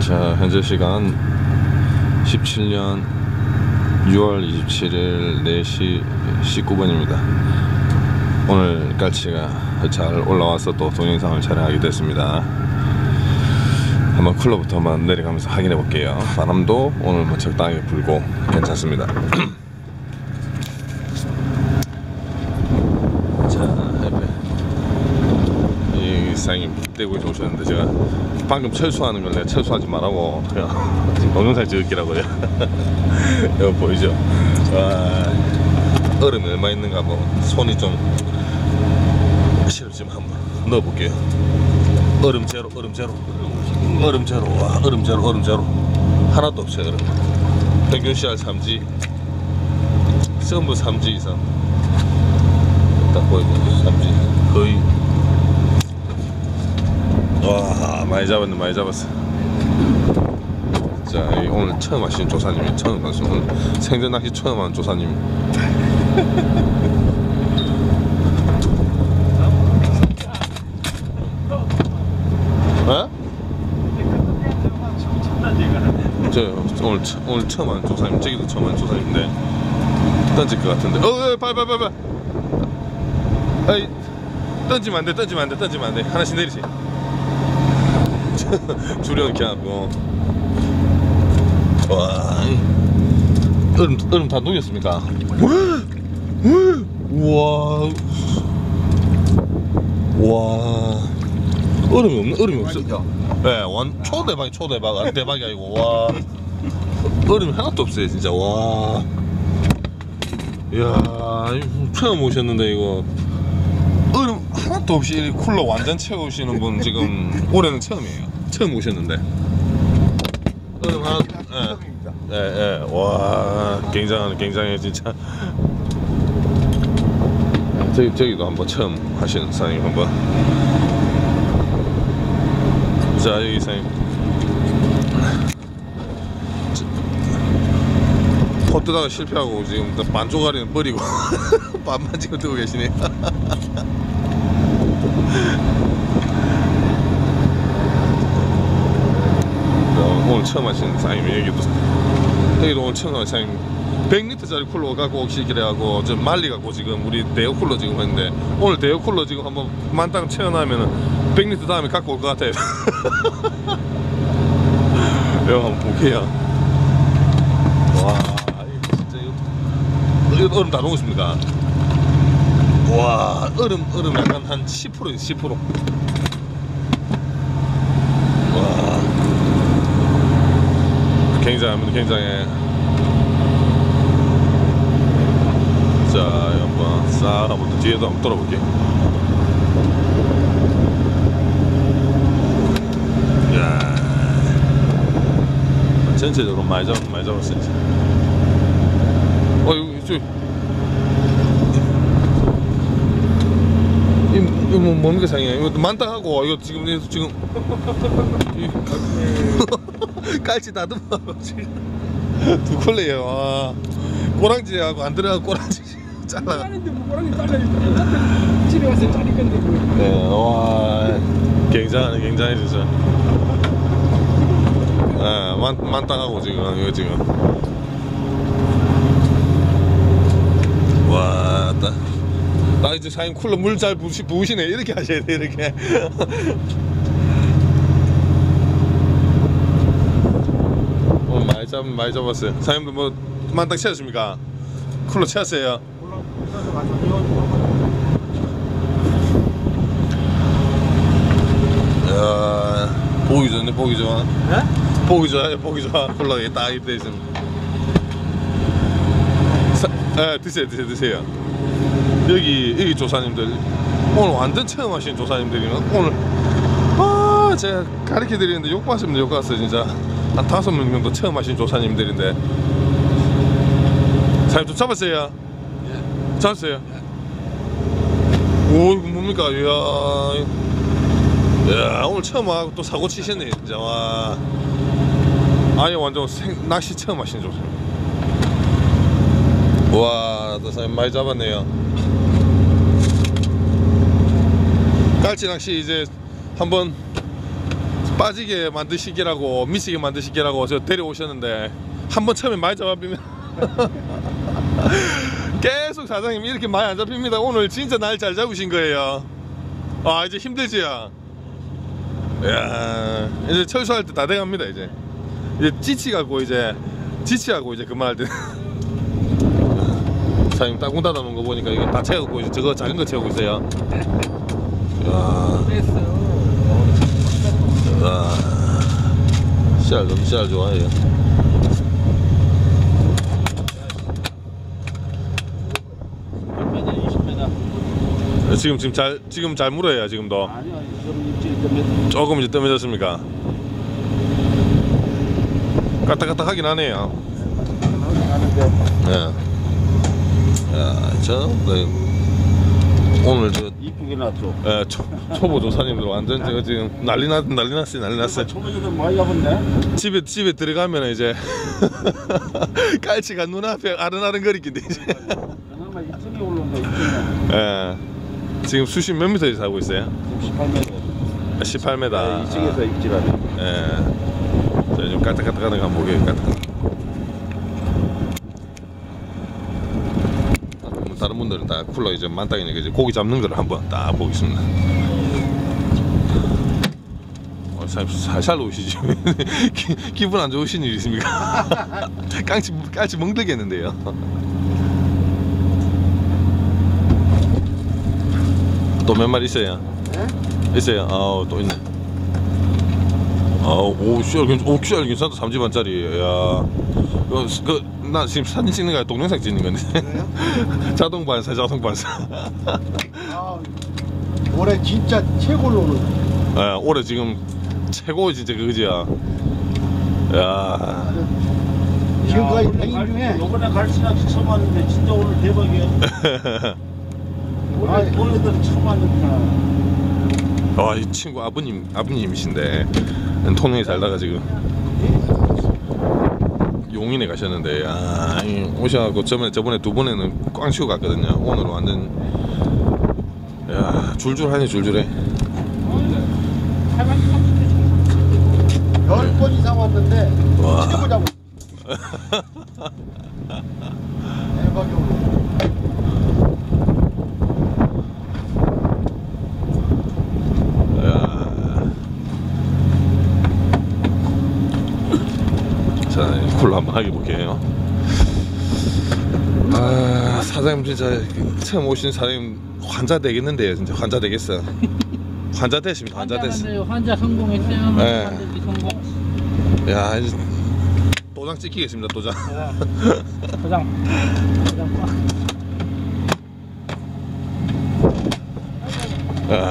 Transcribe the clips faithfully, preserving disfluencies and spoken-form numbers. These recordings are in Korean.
자, 현재 시간 십칠 년 유월 이십칠일 네 시 십구 분입니다. 오늘 깔치가 잘 올라와서 또 동영상을 촬영하게 됐습니다. 한번 쿨러부터 한번 내려가면서 확인해 볼게요. 바람도 오늘 뭐 적당하게 불고 괜찮습니다. 사장님 대구에서 오셨는데 제가 방금 철수하는 걸 내가 철수하지 말라고 그냥 지금 동영상 찍을게라고요. 이거 보이죠? 와, 얼음이 얼마 있는가 뭐 손이 좀 시럽 좀 한번 넣어볼게요. 얼음 제로, 얼음 제로, 얼음 제로, 와, 얼음 제로, 얼음 제로 하나도 없어요. 얼음. 평균 씨알 삼 지, 전부 삼 지 이상. 딱 보이고 삼 지 거의. 와, 많이 잡았네, 많이 잡았어. 자, 오늘 처음 하신 조사님이 처음 하신 오늘 생전 낚시 처음 하는 조사님. 어? 저 오늘 오늘 처음 하는 조사님, 저기도 처음 하는 조사님인데 던질 것 같은데. 어, 빨리 빨리 빨리. 아이, 던지면 안 돼, 던지면 안 돼, 던지면 안 돼. 하나씩 내리지. 주령 켜고. 와, 얼음 얼음 다 녹였습니까? 우와, 와, 얼음이 없네, 얼음이 없어. 네, 완 초대박, 초대박, 안 대박이 아니고 와, 얼음이 하나도 없어요, 진짜. 와, 이야, 처음 오셨는데 이거 얼음 하나도 없이 쿨러 완전 채우시는 분 지금 올해는 처음이에요. 처음 오셨는데 얼음 하나, 예, 예, 예, 와, 굉장하네, 굉장해 진짜. 저기 저기도 한번 처음 하시는 사장님 한번. 자, 여기 사장님 포 뜨다가 실패하고 지금 반 쪼가리는 버리고 반만 지금 뜨고 계시네. 오늘 처음 하시는 사장님, 여기도 여기도 오늘 처음 하시는 사장님 백 리터짜리 쿨러 갖고 혹시 그래하고 좀 말리 갖고 지금 우리 대여 쿨러 지금 했는데 오늘 대여 쿨러 지금 한번 만땅 채워놔면은 백 리터 다음에 갖고 올 것 같아요. 이거 한번 볼게요. 와, 이거 진짜 이거, 이거 얼음 다 녹았습니까? 와, 얼음 얼음 약간 한 십 퍼센트예요, 십 퍼센트. 굉장합니다, 굉장해. 자, 한번 싹 한번 뒤에도 한번 돌아볼게요. 이야, 전체적으로 많이 잡았, 많이 잡았어요. 어, 여기, 저기. 이거 뭐, 뭡니까, 상이야? 이거 만땅하고, 이거 지금, 이거 지금. 깔치 다듬어 지금 두 콜레요. 와, 꼬랑지하고 안 들어가 꼬랑지 잘라. 자르는데 뭐 꼬랑지 잘라야지. 집에 가서 자를 건데. 네, 와, 굉장하네, 굉장해 진짜. 아, 만 만땅하고 지금 이거 지금. 와, 나, 나 이제 사장님 쿨러 물 잘 부으시, 부으시네. 이렇게 하셔야 돼, 이렇게. 많이 잡, 많이 잡았어요. 사장님도 뭐 만땅 채웠습니까? 쿨러 채웠어요. 야, 보기 좋네, 보기 좋아. 네? 보기 좋아요, 보기 좋아. 쿨러에 딱 입돼 있습니다. 예, 드세요, 드세요, 드세요. 여기 여기 조사님들 오늘 완전 처음 하신 조사님들이면 오늘 아, 제가 가르쳐 드리는데 욕 받습니다, 욕 받았어요 진짜. 한 다섯 명 정도 처음 하신 조사님들인데. 사장님 좀 잡았어요? 예. 잡았어요? 예. 오, 이거 뭡니까? 이야, 이야, 오늘 처음 하고 또 사고 치셨네 진짜. 와, 아예 완전 생, 낚시 처음 하신 조사. 와, 또 사장님 많이 잡았네요. 깔치 낚시 이제 한번 빠지게 만드시기라고 미치게 만드시기라고 저 데려오셨는데 한번 처음에 많이 잡아비면 계속 사장님 이렇게 많이 안 잡힙니다. 오늘 진짜 날 잘 잡으신 거예요. 아 이제 힘들지요. 야 이제 철수할 때 다 돼갑니다. 이제 이제 지치가고 이제 지치하고 이제 그만할 때 사장님 땅콩 닫아 놓은 거 보니까 이거 다 채우고 이제 저거 작은 거 채우고 있어요. 야, 아, 씨알 너무 씨알 좋아해요. 지금 지금 잘 지금 잘 물어요 지금도. 아니요, 좀 조금 이제 뜸해졌습니까? 까딱까딱하긴 하네요. 네. 야, 저 네. 오늘 저 이쁘게 났죠. 예, 초, 초보 조사님들 완전 제가 지금 난리 났 난리 났어요 난리 났어요. 초보자들 많이 가본데. 집에 집에 들어가면 이제 깔치가 눈앞에 아른아른거리긴데 이제. 그나마 이층에 올라온다 이층에. 예. 지금 수심 몇 미터에서 하고 있어요? 십팔 미터. 십팔 미터. 이층에서 입질하네. 예. 자, 좀 까딱까딱하는 거 한번 보게요. 까딱. 다른 분들은 다 쿨러 이제 만땅이니까 이제 고기 잡는 거를 한번 딱 보겠습니다. 어, 사장님 살살 오시지. 기분 안 좋으신 일 있습니까? 깡치 깔치 멍들겠는데요. 또 몇 마리 있어요? 네? 있어요. 아우 또 있네. 아우 오 씨알 괜찮, 오 씨알 괜찮다. 삼 지 반짜리. 야, 그, 그, 나 지금 사진 찍는 거야, 동영상 찍는 건데. 그래요? 자동 반사, 자동 반사. 아, 올해 진짜 최고로 오는. 예, 올해 지금 최고 진짜 그거지야. 야. 지금까지 백인 중에 요번에 갈치낚시 처음 왔는데 진짜 오늘 대박이야. 원래 원래들은 처음 왔는구나. 와, 이 친구 아버님 아버님이신데 통영에 살다가 지금 용인에 가셨는데, 야, 오셔갖고 저번에 저번에 두 번에는 꽝 치고 갔거든요. 오늘은 완전 야 줄줄하니 줄줄해. 열 번 이상 왔는데 와. 최고 잡았어. 대박이 오늘. 자, 콜라 한번 하게 볼게요. 아, 사장님 진짜 처음 오신 사장님 환자 되겠는데요. 진짜 환자 되겠어. 환자 되십니다. 환자 됐어. 환자 성공했어요. 네. 환자들이 성공. 야, 이제 도장 찍히겠습니다. 도장. 도장. 도장 꽉. 야,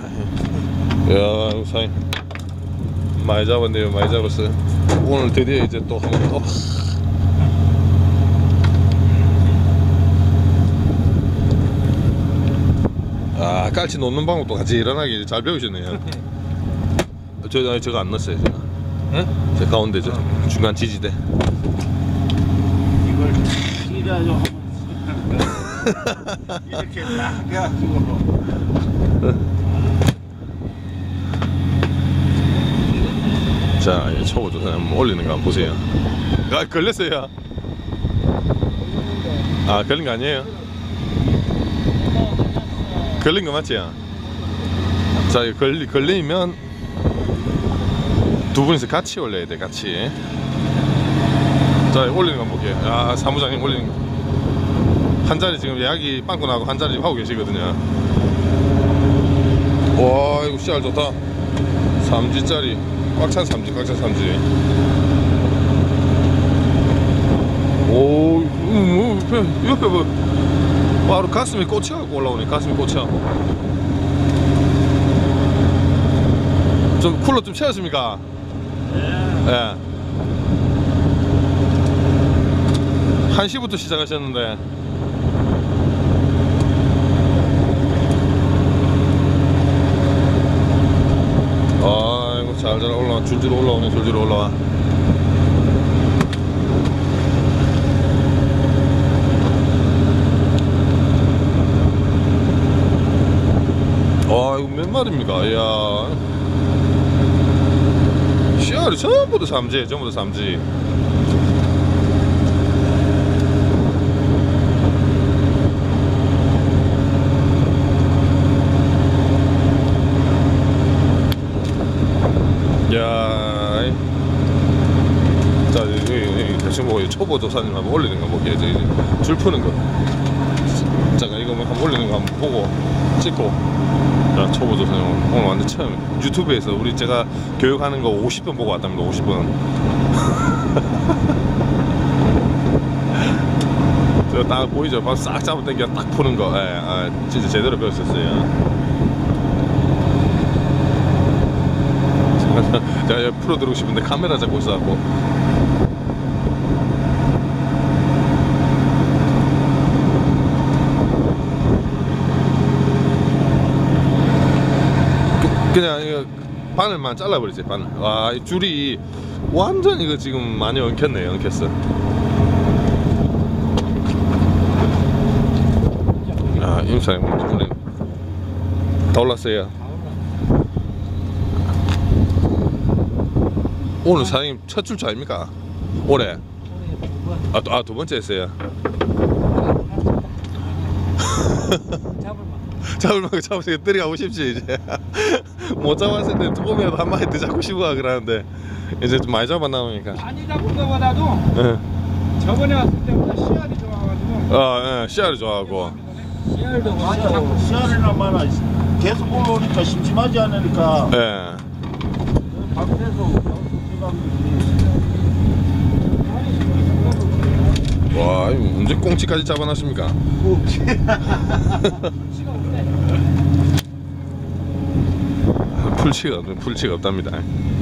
야, 사장님 많이 잡았네요. 많이 잡았어요. 오늘 드디어 이제 또 한 번 더. 아, 깔치 놓는 방법도 같이 일어나게 잘 배우셨네요. 저, 저거 안 넣었어요, 제가. 예? 제 가운데 저 중간 지지대. 이걸 찌라죠 하면 이렇게 딱 해가지고. 자, 이제 초보 조사 한번 올리는 거 한번 보세요. 아, 걸렸어요. 아, 걸린 거 아니에요? 걸린 거 맞지요? 자, 이거 걸리, 걸리면 두 분이서 같이 올려야 돼, 같이. 자, 올리는 거 한번 볼게요. 아, 사무장님 올리는 거. 한 자리 지금 예약이 빵꾸 나고 한 자리 하고 계시거든요. 와, 이거 씨알 좋다. 삼 지짜리. 꽉찬 삼지, 꽉찬 삼지. 오, 음, 옆에, 옆에 뭐, 바로 가슴이 꽂혀갖고 올라오네. 가슴이 꽂혀. 좀 쿨러 좀 채웠습니까? 예. 네. 한 시부터 시작하셨는데. 아이고, 잘잘 올라와. 줄줄 올라오네. 줄줄 올라와. 아, 이거 몇 마리입니까? 이야. 씨알이 전부 다 삼지, 전부 다 삼지. 야, 자 여기, 여기 대충 보고 초보 조사님 한번 올리는 거 볼게요. 이제 줄 푸는 거. 잠깐 이거 한번 올리는 거 한번 보고 찍고. 자, 초보 조사님 오늘 완전 처음 유튜브에서 우리 제가 교육하는 거 오십 분 보고 왔답니다. 오십 분. 저 딱 보이죠? 막 싹 잡아 당겨 딱 푸는 거. 예, 아, 진짜 제대로 배웠었어요. 제가 프로 들어오고 싶은데 카메라 잡고 있어갖고. 그, 그냥 이거 바늘만 잘라버리지. 바늘. 와, 이 줄이 완전 이거 지금 많이 엉켰네. 엉켰어. 아, 임사님 오늘 다 올랐어요. 오늘 사장님 첫 출처 아닙니까? 올해? 아, 아, 두 번째 했어요. 잡을 만큼 잡으니까 들어가고 싶지 이제. 못 잡았을 때 조금이라도 한 마리 더 잡고 싶어 그러는데 이제 좀 많이 잡아나오니까. 많이 잡은 거보다도 예. 저번에 왔을 때보다 씨알이 좋아가지고. 아, 예, 씨알이 좋아하고. 씨알도 많이 잡고. 잡고 씨알이나 마나 계속 올라오니까 심심하지 않으니까 예. 밖에서 와, 이거 언제 꽁치까지 잡아놨습니까? 풀치가 없, 풀치가 없답니다.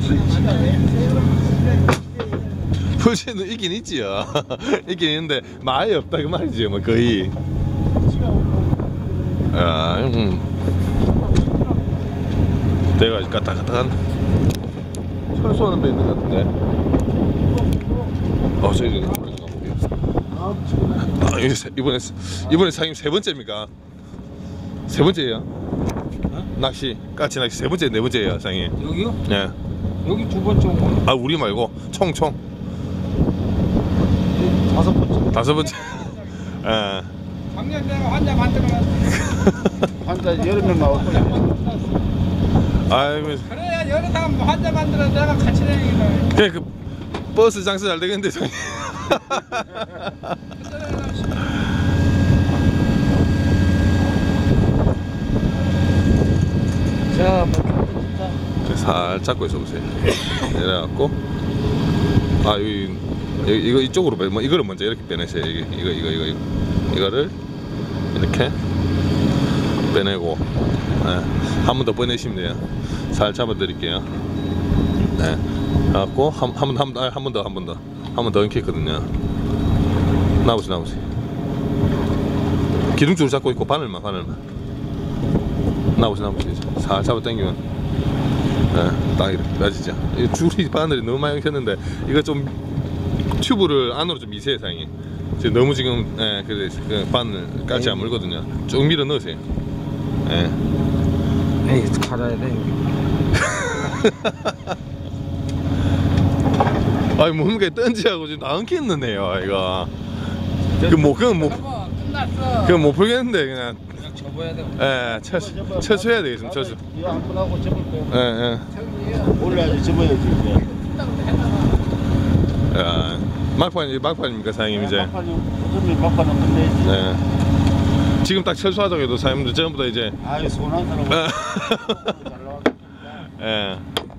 풀치는 있긴 있지요. 있긴 있는데 많이 없다 그 말이지, 뭐 거의. 아, 음. 내가 까딱까딱한 철수하는 데 있는 것 같은데. 어, 저기 아, 이번에 이번에 사장님 세 번째입니까? 세 번째예요? 어? 낚시 까치 낚시 세 번째 네 번째예요, 사장님. 여기요? 예. 여기 두 번째 온 거. 아, 우리 말고 총 총. 다섯 번째 다섯 번째. 예. 작년 내가 환자 만들어놨어. 환자 여러 명 나왔거든요. 아이고. 그래야 여러 사람 환자 만들어 내가 같이 다니는 그냥 그 버스 장사 잘 되겠는데, 사장님. 자, 살 잡고 있어 보세요. 내려갖고, 아, 여기, 여기 이거 이쪽으로 빼, 뭐 이거를 먼저 이렇게 빼내세요. 이거 이거 이거 이거 이거 이거를 이렇게 빼내고, 네, 한 번 더 빼내시면 돼요. 살 잡아드릴게요. 네, 갖고 한 한 번 한 번 한 번 더 한 번 더 한 번 더 엉켰거든요. 나오세요, 나오세요. 기둥줄을 잡고 있고 바늘만 바늘만. 나오세요, 나오세요. 살 잡아 당기면. 네, 딱 이렇게 맞이죠. 이 줄이 바늘이 너무 많이 엉켰는데 이거 좀 튜브를 안으로 좀 미세요, 사장님. 지금 너무 지금 예, 그래 그 바늘 깔지 안 물거든요. 쭉 밀어 넣으세요. 예. 에이, 갈아야 돼. 아니 뭔가 던지하고 지금 다 엉켰는데요, 이거. 그뭐 그건 뭐 끝났어. 그건 못 풀겠는데 그냥. 그냥 접어야 돼. 예, 철수 철수해야 되겠습니다. 철수. 이거 한 번 하고 접을 거야. 예, 예. 올라야지 접어야지 이제. 야, 막판 막판입니까, 사장님 이제? 막판이 무슨 막판은 끝내야지. 네. 지금 딱 철수하자고 해도 사장님들 전부 다 이제. 아이 손한 사람. 잘 나왔겠다. 예.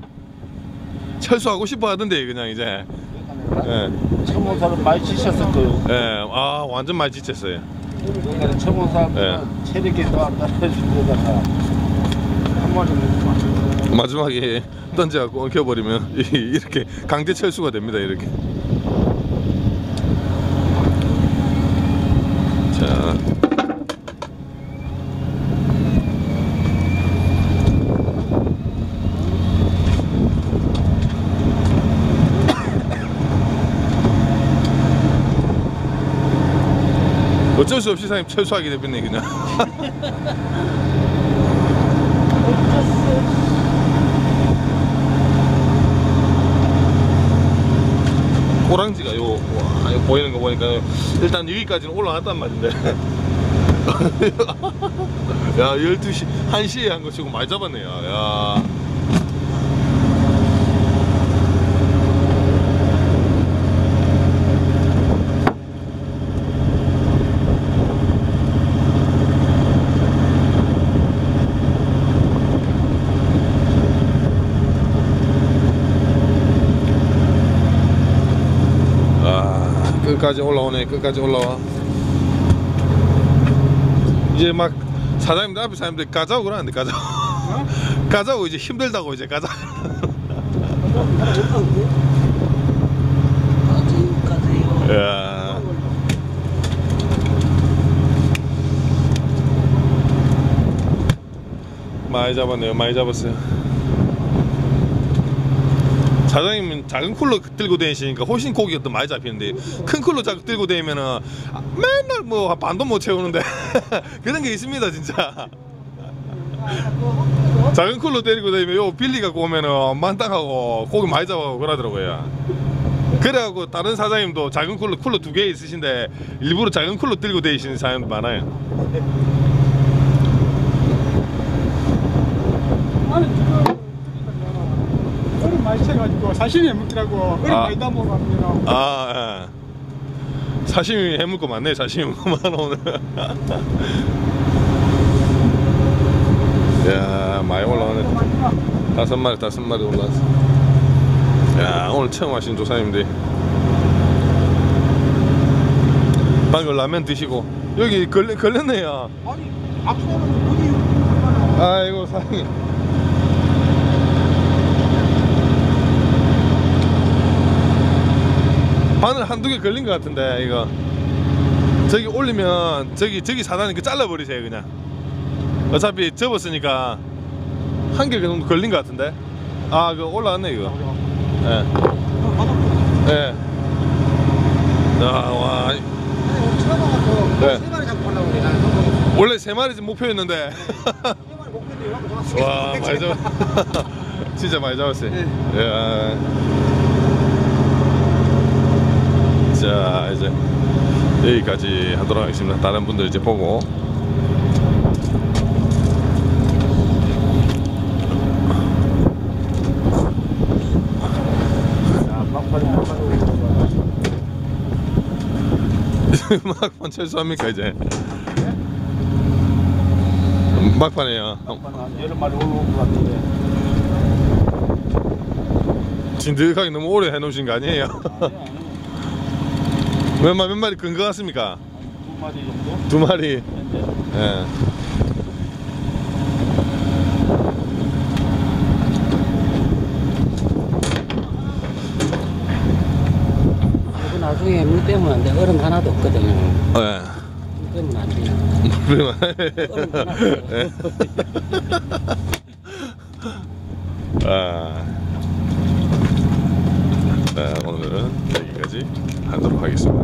철수하고 싶어 하던데 그냥 이제. 예. 처음 온 사람 많이 지쳤을 거예요. 예. 아, 완전 많이 지쳤어요. 그러니까 처음 온 사람은 체력이 더안 따라주는 데다가 한 마리 먹고 마지막에 던져갖고 엉켜버리면 이렇게 강제 철수가 됩니다, 이렇게. 자. 어쩔 수 없이 사장님 철수하게 되겠네, 그냥. 호랑지가 요, 와, 요 보이는 거 보니까 일단 여기까지는 올라갔단 말인데. 야, 열두 시, 한 시에 한 거 치고 많이 잡았네요. 야. 끝까지 올라오네. 끝까지 올라와. 이제 막 사장님들 앞에 사람들 가자고 그러는데 가자. 어? 가자고 이제 힘들다고 이제 가자. 야. 많이 잡았네요. 많이 잡았어요. 사장님은 작은 쿨러 들고 다니시니까 훨씬 고기가 더 많이 잡히는데 큰 쿨러 자꾸 들고 다니면은 맨날 뭐 반도 못 채우는데 그런 게 있습니다 진짜. 작은 쿨러 데리고 다니면 요 빌리 갖고 오면은 만땅하고 고기 많이 잡아고 그러더라고요. 그래갖고 다른 사장님도 작은 쿨러 쿨러 두 개 있으신데 일부러 작은 쿨러 들고 다니시는 사장님도 많아요. 나는 지금 얼음 많이 채가지고 사시미 해먹더라고. 얼음 아. 많이 담아갑니다. 아, 예. 사시미 해물 거 많네. 사시미 많아 오늘. 야, 많이 올라오네. 다섯 마리, 다섯 마리 올라왔어. 야, 오늘 처음 하신 조사님들. 방금 라면 드시고 여기 걸렸, 걸렸네요. 아니 앞서는 어디? 아이고 사장님. 바늘 한두 개 걸린 것 같은데 이거 저기 올리면 저기 저기 사단이 그 잘라버리세요 그냥. 어차피 접었으니까 한 개 정도 걸린 것 같은데. 아 그 올라왔네 이거. 예. 예. 와. 네. 세 마리 잡고 올라오고 그래. 원래 세 마리 목표였는데. 세 마리 목표인데 와 많이 잡았. 진짜 많이 잡았어요. 네. 야. 자 이제 여기까지 하도록 하겠습니다. 다른 분들 이제 보고. 막판 철수합니까 이제? 막판이에요. 한 여러 마리 올라올 것 같은데. 진득하게 너무 오래 해놓으신 거 아니에요? 몇 마리 몇 마리 큰 거 같습니까? 두 마리 정도? 두 마리. 예. 이거 나중에 물 빼면 안 돼. 얼음 하나도 없거든요. 예. 물 빼면 안 돼요. 얼음 하나도 없어요. 예. 아. 자, 오늘은 여기까지 하도록 하겠습니다.